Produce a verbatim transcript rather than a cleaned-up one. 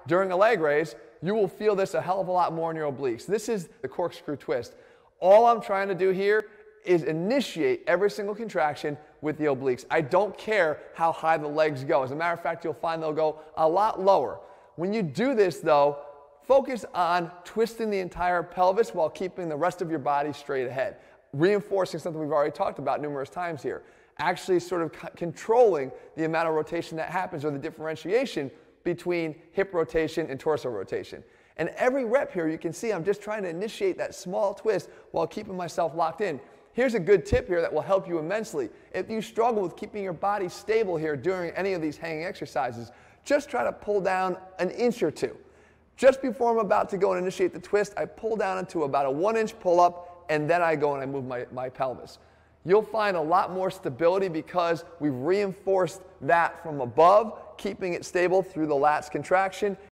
during a leg raise, you will feel this a hell of a lot more in your obliques. This is the corkscrew twist. All I'm trying to do here is initiate every single contraction with the obliques. I don't care how high the legs go. As a matter of fact, you'll find they'll go a lot lower. When you do this though, focus on twisting the entire pelvis while keeping the rest of your body straight ahead. Reinforcing something we've already talked about numerous times here. Actually sort of controlling the amount of rotation that happens, or the differentiation between hip rotation and torso rotation. And every rep here, you can see I'm just trying to initiate that small twist while keeping myself locked in. Here's a good tip here that will help you immensely. If you struggle with keeping your body stable here during any of these hanging exercises, just try to pull down an inch or two. Just before I'm about to go and initiate the twist, I pull down into about a one inch pull up, and then I go and I move my, my pelvis. You'll find a lot more stability because we've reinforced that from above, keeping it stable through the lats contraction.